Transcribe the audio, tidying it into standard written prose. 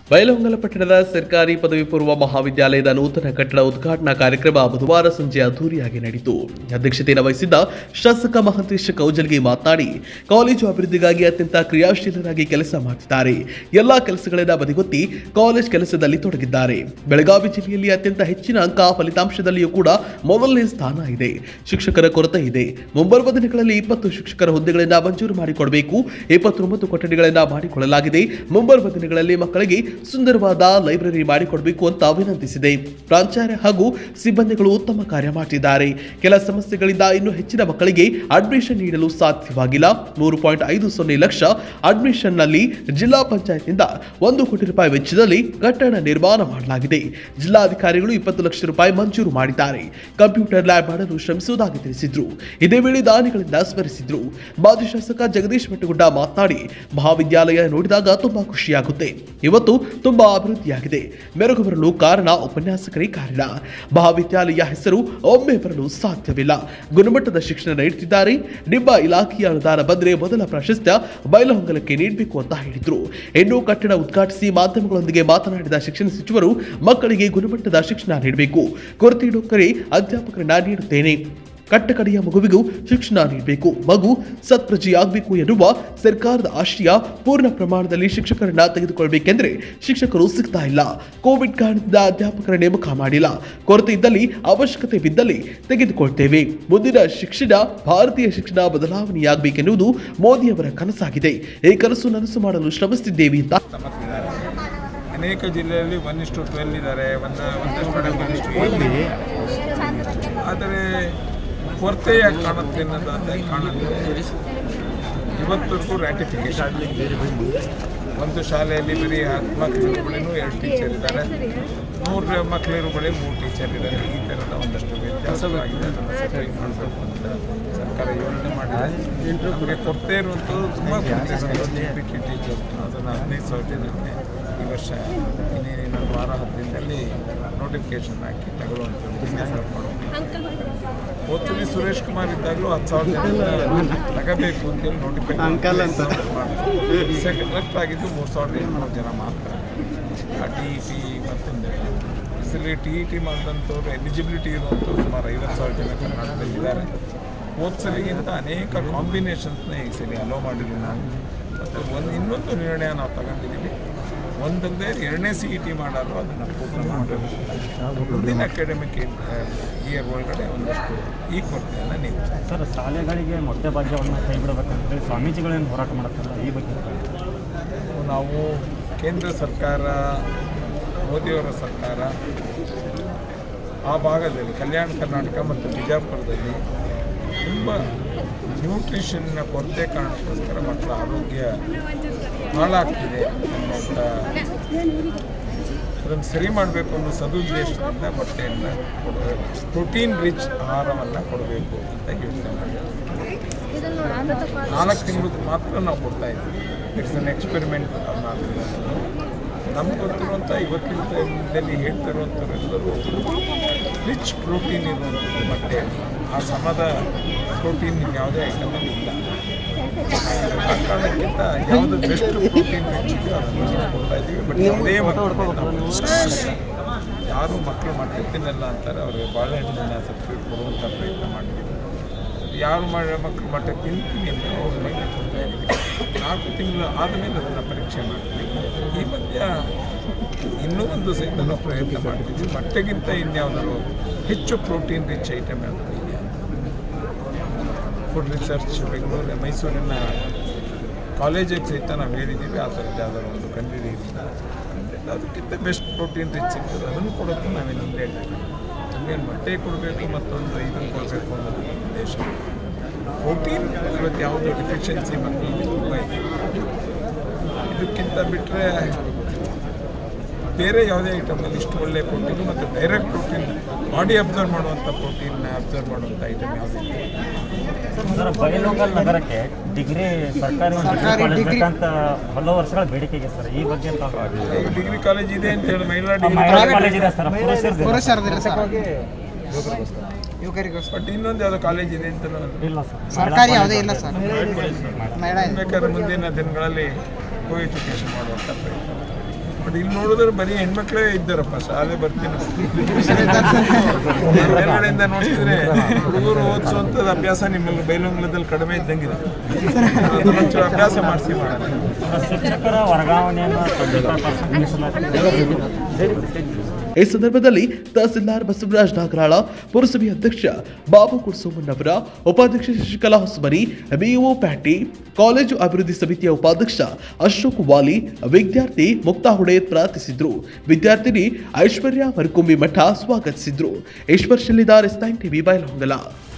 ಬೈಲಹೊಂಗಲ ಪಟ್ಟಣದ ಸರ್ಕಾರಿ ಪದವಿ ಪೂರ್ವ ಮಹಾವಿದ್ಯಾಲಯದ ನೂತನ ಕಟ್ಟಡ ಉದ್ಘಾಟನಾ ಕಾರ್ಯಕ್ರಮ ಬುಧವಾರ ಸಂಜೆ ಅದ್ದೂರಿಯಾಗಿ ನಡೆಯಿತು. ಅಧ್ಯಕ್ಷತೆಯನ್ನು ವಹಿಸಿದ್ದ ಶಾಸಕ ಮಹಂತೇಶ್ ಕೌಜಲ್ಗಿ ಮಾತನಾಡಿ, ಕಾಲೇಜು ಅಭಿವೃದ್ಧಿಗಾಗಿ ಅತ್ಯಂತ ಕ್ರಿಯಾಶೀಲರಾಗಿ ಕೆಲಸ ಮಾಡುತ್ತಿದ್ದಾರೆ. ಎಲ್ಲಾ ಕೆಲಸಗಳನ್ನು ಬದಿಗೊತ್ತಿ ಕಾಲೇಜ್ ಕೆಲಸದಲ್ಲಿ ತೊಡಗಿದ್ದಾರೆ. ಬೆಳಗಾವಿ ಜಿಲ್ಲೆಯಲ್ಲಿ ಅತ್ಯಂತ ಹೆಚ್ಚಿನ ಅಂಕ ಫಲಿತಾಂಶದಲ್ಲಿಯೂ ಕೂಡ ಮೊದಲನೇ ಸ್ಥಾನ ಇದೆ. ಶಿಕ್ಷಕರ ಕೊರತೆ ಇದೆ. ಮುಂಬರುವ ದಿನಗಳಲ್ಲಿ 20 ಶಿಕ್ಷಕರ ಹುದ್ದೆಗಳನ್ನು ಮಂಜೂರು ಮಾಡಿಕೊಡಬೇಕು. 29 ಕೊಠಡಿಗಳನ್ನು ಮಾಡಿಕೊಳ್ಳಲಾಗಿದೆ. ಮುಂಬರುವ ದಿನಗಳಲ್ಲಿ ಮಕ್ಕಳಿಗೆ ಸುಂದರವಾದ ಲೈಬ್ರರಿ ಮಾಡಿಕೊಡಬೇಕು ಅಂತ ವಿನಂತಿಸಿದೆ. ಪ್ರಾಂಚಾರ್ಯ ಹಾಗೂ ಸಿಬ್ಬಂದಿಗಳು ಉತ್ತಮ ಕಾರ್ಯ ಮಾಡುತ್ತಿದ್ದಾರೆ. ಕೆಲ ಸಮಸ್ಯೆಗಳಿಂದ ಇನ್ನೂ ಹೆಚ್ಚಿನ ಮಕ್ಕಳಿಗೆ ಅಡ್ಮಿಷನ್ ನೀಡಲು ಸಾಧ್ಯವಾಗಿಲ್ಲ. 3.50 ಲಕ್ಷ ಅಡ್ಮಿಷನ್ ನಲ್ಲಿ ಜಿಲ್ಲಾ ಪಂಚಾಯತ್ನಿಂದ 1 ಕೋಟಿ ರೂಪಾಯಿ ವೆಚ್ಚದಲ್ಲಿ ಕಟ್ಟಡ ನಿರ್ಮಾಣ ಮಾಡಲಾಗಿದೆ. ಜಿಲ್ಲಾಧಿಕಾರಿಗಳು 20 ಲಕ್ಷ ರೂಪಾಯಿ ಮಂಜೂರು ಮಾಡಿದ್ದಾರೆ. ಕಂಪ್ಯೂಟರ್ ಲ್ಯಾಬ್ ಮಾಡಲು ಶ್ರಮಿಸುವುದಾಗಿ ತಿಳಿಸಿದ್ರು. ಇದೇ ವೇಳೆ ದಾನಿಗಳಿಂದ ಸ್ಮರಿಸಿದ್ರು. ಮಾಜಿ ಶಾಸಕ ಜಗದೀಶ್ ಮೆಟ್ಟಗುಡ್ಡ ಮಾತನಾಡಿ, ಮಹಾವಿದ್ಯಾಲಯ ನೋಡಿದಾಗ ತುಂಬಾ ಖುಷಿಯಾಗುತ್ತೆ. ಇವತ್ತು ತುಂಬಾ ಅಭಿವೃದ್ಧಿಯಾಗಿದೆ. ಮೆರುಗು ಬರಲು ಕಾರಣ ಉಪನ್ಯಾಸಕರೇ ಕಾರಣ. ಮಹಾವಿದ್ಯಾಲಯ ಹೆಸರು ಒಮ್ಮೆ ಬರಲು ಸಾಧ್ಯವಿಲ್ಲ. ಗುಣಮಟ್ಟದ ಶಿಕ್ಷಣ ನೀಡುತ್ತಿದ್ದಾರೆ. ನಿಮ್ಮ ಇಲಾಖೆಯ ಅನುದಾನ ಬಂದರೆ ಮೊದಲ ಪ್ರಾಶಸ್ತ್ಯ ಬೈಲಹೊಂಗಲಕ್ಕೆ ನೀಡಬೇಕು ಅಂತ ಹೇಳಿದ್ರು. ಇನ್ನು ಕಟ್ಟಡ ಉದ್ಘಾಟಿಸಿ ಮಾಧ್ಯಮಗಳೊಂದಿಗೆ ಮಾತನಾಡಿದ ಶಿಕ್ಷಣ ಸಚಿವರು, ಮಕ್ಕಳಿಗೆ ಗುಣಮಟ್ಟದ ಶಿಕ್ಷಣ ನೀಡಬೇಕು. ಕೊರತೆ ಇಡೋಕರೆ ಅಧ್ಯಾಪಕರನ್ನ ನೀಡುತ್ತೇನೆ. ಕಟ್ಟಕಡೆಯ ಮಗುವಿಗೂ ಶಿಕ್ಷಣ ನೀಡಬೇಕು. ಮಗು ಸತ್ಪ್ರಜೆಯಾಗಬೇಕು ಎನ್ನುವ ಸರ್ಕಾರದ ಆಶಯ. ಪೂರ್ಣ ಪ್ರಮಾಣದಲ್ಲಿ ಶಿಕ್ಷಕರನ್ನ ತೆಗೆದುಕೊಳ್ಳಬೇಕೆಂದರೆ ಶಿಕ್ಷಕರು ಸಿಗ್ತಾ ಇಲ್ಲ. ಕೋವಿಡ್ ಕಾರಣದಿಂದ ಅಧ್ಯಾಪಕರ ನೇಮಕ ಮಾಡಿಲ್ಲ. ಕೊರತೆ ಇದ್ದಲ್ಲಿ, ಅವಶ್ಯಕತೆ ಬಿದ್ದಲ್ಲಿ ತೆಗೆದುಕೊಳ್ತೇವೆ. ಮುಂದಿನ ಶಿಕ್ಷಣ, ಭಾರತೀಯ ಶಿಕ್ಷಣ ಬದಲಾವಣೆಯಾಗಬೇಕೆನ್ನುವುದು ಮೋದಿಯವರ ಕನಸಾಗಿದೆ. ಈ ಕನಸು ನನಸು ಮಾಡಲು ಶ್ರಮಿಸುತ್ತಿದ್ದೇವೆ ಅಂತ. ಅನೇಕ ಜಿಲ್ಲೆಯಲ್ಲಿ 1:12 ಇದ್ದಾರೆ, ಒಂದಷ್ಟು ಕಡೆ 1:8. ಆದರೆ ಕೊರತೆಯ ಕಾಣುತ್ತೆ ಅನ್ನೋದಾದರೆ ಕಾಣುತ್ತೆ. ಇವತ್ತವರೆಗೂ ರ್ಯಾಟಿಫಿಕೇಶನ್. ಒಂದು ಶಾಲೆಯಲ್ಲಿ ಬರೀ 10 ಮಕ್ಕಳಿಗೂ 2 ಟೀಚರ್ ಇದ್ದಾರೆ, 100 ಮಕ್ಕಳಿಗೂ ಬರೀ 3 ಟೀಚರ್ ಇದ್ದಾರೆ. ಈ ಥರದ ಒಂದಷ್ಟು ವ್ಯತ್ಯಾಸವಾಗಿದೆ. ಅದನ್ನು ಸರಿ ಮಾಡಬೇಕು ಅಂತ ಸರ್ಕಾರ ಯೋಜನೆ ಮಾಡಿದೆ. ನಮಗೆ ಕೊರತೆ ಇರುವಂಥದ್ದು ತುಂಬ ಟೀಚರ್ಸ್. ಅದನ್ನು 15,000 ಜನಕ್ಕೆ ಈ ವರ್ಷ ಇನ್ನೇನಿನ 10 ದಿನದಲ್ಲಿ ನೋಟಿಫಿಕೇಶನ್ ಹಾಕಿ ತಗೊಳ್ಳುವಂಥದ್ದು. ಹೋದ್ಸಲಿ ಸುರೇಶ್ ಕುಮಾರ್ ಇದ್ದಾಗಲೂ 10,000 ತಗೋಬೇಕು ಅಂತೇಳಿ ನೋಟಿಫಿಕೇಶನ್ ಸೆಲೆಕ್ಟ್ ಆಗಿದ್ದು 3,800 ಜನ ಮಾತ್ರ. ಆ TET ಮತ್ತೊಂದು ಇದರಲ್ಲಿ TET ಮಾಡಿದಂಥವ್ರು ಎಲಿಜಿಬಿಲಿಟಿ ಇರುವಂಥವ್ರು ಸುಮಾರು 50,000 ಜನ ಕರ್ನಾಟಕದಲ್ಲಿದ್ದಾರೆ. ಹೋದ್ಸಲಿಗಿಂತ ಅನೇಕ ಕಾಂಬಿನೇಷನ್ಸ್ನ ಈ ಸಲ ಅಲೋ ಮಾಡಿದ್ವಿ ನಾವು. ಮತ್ತು ಇನ್ನೊಂದು ನಿರ್ಣಯ ನಾವು ತಗೊಂಡಿದ್ದೀವಿ. ಒಂದೊಂದೇ 2ನೇ CET ಮಾಡಾರು ಅದನ್ನು ಪೂರ್ಣ ಮಾಡಬೇಕು. ಮುಂದಿನ ಅಕಾಡೆಮಿಕ್ ಇಯರ್ ಒಳಗಡೆ ಒಂದಷ್ಟು ಈ ಕೊರತೆಯನ್ನು ನೀವು ಸರ್, ಶಾಲೆಗಳಿಗೆ ಮೊಟ್ಟೆ ಭಾಗ್ಯವನ್ನು ಕೈ ಬಿಡಬೇಕಂತ ಹೇಳಿ ಸ್ವಾಮೀಜಿಗಳೇನು ಹೋರಾಟ ಮಾಡುತ್ತಾರೆ. ಈ ಬಗ್ಗೆ ನಾವು ಕೇಂದ್ರ ಸರ್ಕಾರ, ಮೋದಿಯವರ ಸರ್ಕಾರ ಆ ಭಾಗದಲ್ಲಿ ಕಲ್ಯಾಣ ಕರ್ನಾಟಕ ಮತ್ತು ಬಿಜಾಪುರದಲ್ಲಿ ತುಂಬ ನ್ಯೂಟ್ರಿಷನ್ನ ಕೊರತೆ ಕಾರಣಕ್ಕೋಸ್ಕರ ಮಕ್ಕಳ ಆರೋಗ್ಯ ಹಾಳಾಗ್ತಿದೆ ಅನ್ನೋಂಥ ಅದನ್ನು ಸರಿ ಮಾಡಬೇಕು ಅನ್ನೋ ಸದುದ್ದೇಶದಿಂದ ಮೊಟ್ಟೆಯನ್ನು ಕೊಡಬೇಕು, ಪ್ರೋಟೀನ್ ರಿಚ್ ಆಹಾರವನ್ನು ಕೊಡಬೇಕು ಅಂತ ಯೋಚನೆ ಮಾಡಿದ್ದೀವಿ. 4 ತಿಂಗಳಿಗೆ ಮಾತ್ರ ನಾವು ಕೊಡ್ತಾ ಇದ್ದೀವಿ. It's an experiment. ನಮ್ಗೆ ಗೊತ್ತಿರುವಂಥ ಇವತ್ತಿನ ಟೈಮ್ದಲ್ಲಿ ಹೇಳ್ತಿರುವಂಥವರೆಲ್ಲರೂ ರಿಚ್ ಪ್ರೋಟೀನ್ ಇರುವಂಥದ್ದು ಮೊಟ್ಟೆ. ಆ ಸಮದ ಪ್ರೋಟೀನ್ ಯಾವುದೇ ಐಟಮಲ್ಲಿ ಇಲ್ಲ. ಆ ಕಾರಣಕ್ಕಿಂತ ಯಾವುದು ಬೆಸ್ಟ್ ಪ್ರೋಟೀನ್ ರಿಚ್ ಇದೆಯೋ ಅದನ್ನು ಕೊಡ್ತಾ ಇದ್ದೀವಿ. ಬಟ್ ಯಾವುದೇ ಯಾರು ಮಕ್ಕಳು ಮೊಟ್ಟೆ ತಿನ್ನಲ್ಲ ಅಂತಾರೆ, ಅವ್ರಿಗೆ ಬಾಳೆಹಣ್ಣಿನ ಸಬ್ಸಿಡಿ ಕೊಡುವಂಥ ಪ್ರಯತ್ನ ಮಾಡಿದ್ದೀವಿ. ಯಾರು ಮಕ್ಕಳು ಮೊಟ್ಟೆ ತಿಂತೀನಿ ಅಂದರೆ ಅವ್ರಿಗೆ ಕೊಡ್ತಾ ಇದ್ದೀವಿ. 4 ತಿಂಗಳು ಆದಮೇಲೆ ಅದನ್ನು ಪರೀಕ್ಷೆ ಮಾಡ್ತೀವಿ. ಈ ಮಧ್ಯ ಇನ್ನೂ ಒಂದು ಸಹಿತ ನಾವು ಪ್ರಯತ್ನ ಮಾಡ್ತೀವಿ. ಮೊಟ್ಟೆಗಿಂತ ಇನ್ಯಾವುದಾದ್ರು ಹೆಚ್ಚು ಪ್ರೋಟೀನ್ ರಿಚ್ ಐಟಮ್ ಯಾವುದು ಇದೆಯಾ. ಫುಡ್ ರಿಸರ್ಚ್ ಬೆಂಗಳೂರು, ಮೈಸೂರಿನ ಕಾಲೇಜಿಗೆ ಸಹಿತ ನಾವು ಹೇಳಿದ್ದೀವಿ. ಆ ಥರದ್ದು ಯಾವ್ದಾದ್ರು ಒಂದು ಕಂಡುಹಿಡಿಯಿಂದ ಅದಕ್ಕಿಂತ ಬೆಸ್ಟ್ ಪ್ರೋಟೀನ್ ರಿಚ್ ಸಿಗ್ತದೆ, ಅದನ್ನು ಕೊಡೋದು ನಾವೇನು ಹೇಳ್ತೀವಿ. ನಮಗೇನು ಮೊಟ್ಟೆ ಕೊಡಬೇಕು ಮತ್ತೊಂದು ಇದನ್ನು ಕೊಡಬೇಕು ಅನ್ನೋದು ಉದ್ದೇಶ. ಪ್ರೋಟೀನ್ ಇವತ್ತು ಯಾವುದೋ ಡಿಫಿಷಿಯನ್ಸಿ ಮಕ್ಕಳಿಗೆ ತುಂಬ ಇದೆ. ಇದಕ್ಕಿಂತ ಬಿಟ್ಟರೆ ಬೇರೆ ಯಾವುದೇ ಐಟಮಲ್ಲಿ ಇಷ್ಟು ಒಳ್ಳೆಯ ಪ್ರೋಟೀನ್ ಮತ್ತು ಡೈರೆಕ್ಟ್ ಪ್ರೋಟೀನ್ ಬಾಡಿ ಅಬ್ಸರ್ವ್ ಮಾಡುವಂಥ ಪ್ರೋಟೀನ್ನ ಅಬ್ಸರ್ವ್ ಮಾಡುವಂಥ ಐಟಮ್ ಯಾವುದಿಲ್ಲ. ಸರ್, ಬೈಲಹೊಂಗಲ ನಗರಕ್ಕೆ ಡಿಗ್ರಿ ಸರ್ಕಾರಿ ಅಂತ ಹಲವು ವರ್ಷಗಳ ಬೇಡಿಕೆ ಇದೆ ಸರ್. ಈ ಬಗ್ಗೆ ಡಿಗ್ರಿ ಕಾಲೇಜ್ ಇದೆ ಅಂತ ಹೇಳಿ ಮಹಿಳಾ ಕಾಲೇಜ್ ಇದೆ ಸರ್, ಬಟ್ ಇನ್ನೊಂದು ಯಾವುದೋ ಕಾಲೇಜ್ ಇದೆ ಅಂತ ಇಲ್ಲ ಸರ್, ಸರ್ಕಾರಿ ಯಾವುದೇ ಇಲ್ಲ ಸರ್. ಬೇಕಾದ್ರೆ ಮುಂದಿನ ದಿನಗಳಲ್ಲಿ ಕೋ ಎಜುಕೇಷನ್ ಮಾಡುವಂಥ ಪ್ರಯತ್ನ. ಬಟ್ ಇಲ್ಲಿ ನೋಡಿದ್ರೆ ಬರೀ ಹೆಣ್ಮಕ್ಳೇ ಇದ್ದಾರಪ್ಪ, ಶಾಲೆ ಬರ್ತೀನಿ ಮೇಲ್ಗಡೆಯಿಂದ ನೋಡ್ತಿದ್ರೆ ಹುಡುಗರು ಓದಿಸುವಂಥದ್ದು ಅಭ್ಯಾಸ ನಿಮ್ಮಲ್ಲಿ ಬೈಲಹೊಂಗಲದಲ್ಲಿ ಕಡಿಮೆ ಇದ್ದಂಗಿದೆ. ಅದೊಂಚೂರು ಅಭ್ಯಾಸ ಮಾಡಿಸಿ ಮಾಡೋಣ. ಶಿಕ್ಷಕರ ವರ್ಗಾವಣೆಯನ್ನು ಈ ಸಂದರ್ಭದಲ್ಲಿ ತಹಸೀಲ್ದಾರ್ ಬಸವರಾಜ್ ನಾಗರಾಳ, ಪುರಸಭೆ ಅಧ್ಯಕ್ಷ ಬಾಬು ಕುರ್ಸೋಮಣ್ಣವರ, ಉಪಾಧ್ಯಕ್ಷ ಶಶಿಕಲಾ ಹೊಸಮನಿ, ಬಿಇಒ ಪ್ಯಾಟಿ, ಕಾಲೇಜು ಅಭಿವೃದ್ಧಿ ಸಮಿತಿಯ ಉಪಾಧ್ಯಕ್ಷ ಅಶೋಕ್ ವಾಲಿ, ವಿದ್ಯಾರ್ಥಿ ಮುಕ್ತಾ ಹುಡೇತ್ ಪ್ರಾರ್ಥಿಸಿದ್ರು. ವಿದ್ಯಾರ್ಥಿನಿ ಐಶ್ವರ್ಯ ಮರಕುಂಬಿ ಮಠ ಸ್ವಾಗತಿಸಿದ್ರು. ಈಶ್ವರ್ ಶಿಲ್ಲಿದಾರ್, ಎಸ್9 ಟಿವಿ, ಬೈಲಹೊಂಗಲ.